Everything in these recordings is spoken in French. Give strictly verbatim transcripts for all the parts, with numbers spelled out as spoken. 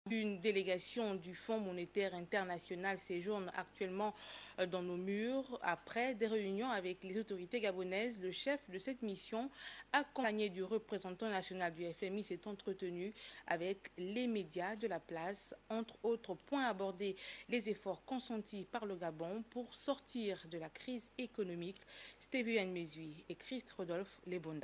Une délégation du Fonds monétaire international séjourne actuellement dans nos murs. Après des réunions avec les autorités gabonaises, le chef de cette mission, accompagné du représentant national du F M I, s'est entretenu avec les médias de la place. Entre autres points abordés, les efforts consentis par le Gabon pour sortir de la crise économique. Stéphane Mesui et Christ Rodolphe Lebonda.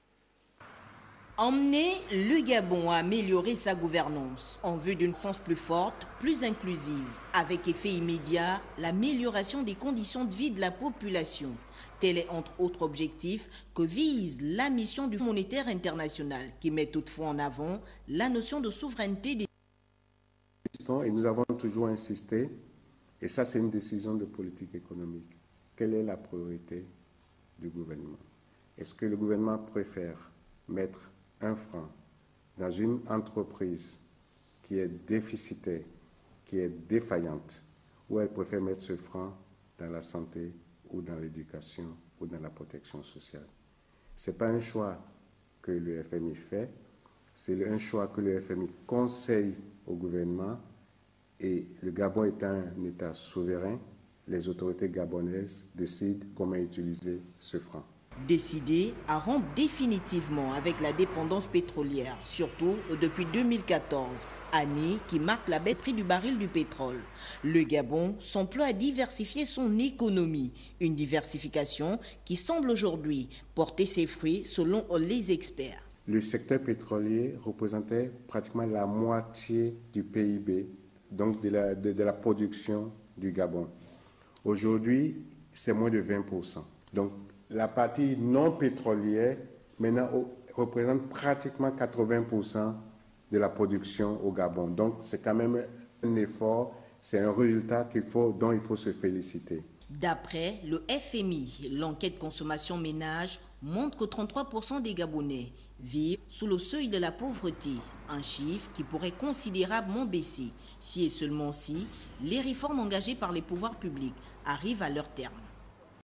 Emmener le Gabon à améliorer sa gouvernance en vue d'une sens plus forte, plus inclusive, avec effet immédiat, l'amélioration des conditions de vie de la population. Tel est entre autres objectifs que vise la mission du Fonds monétaire international, qui met toutefois en avant la notion de souveraineté des... Et nous avons toujours insisté, et ça c'est une décision de politique économique. Quelle est la priorité du gouvernement? Est-ce que le gouvernement préfère mettre un franc dans une entreprise qui est déficitaire, qui est défaillante, ou elle préfère mettre ce franc dans la santé ou dans l'éducation ou dans la protection sociale? Ce n'est pas un choix que le F M I fait, c'est un choix que le F M I conseille au gouvernement, et le Gabon est un État souverain, les autorités gabonaises décident comment utiliser ce franc. Décidé à rompre définitivement avec la dépendance pétrolière, surtout depuis deux mille quatorze, année qui marque la baisse du prix du baril du pétrole. Le Gabon s'emploie à diversifier son économie, une diversification qui semble aujourd'hui porter ses fruits selon les experts. Le secteur pétrolier représentait pratiquement la moitié du P I B, donc de la, de, de la production du Gabon. Aujourd'hui, c'est moins de vingt pour cent. Donc, la partie non pétrolière, maintenant, représente pratiquement quatre-vingts pour cent de la production au Gabon. Donc, c'est quand même un effort, c'est un résultat qu'il faut, dont il faut se féliciter. D'après le F M I, l'enquête consommation ménage montre que trente-trois pour cent des Gabonais vivent sous le seuil de la pauvreté, un chiffre qui pourrait considérablement baisser si et seulement si les réformes engagées par les pouvoirs publics arrivent à leur terme.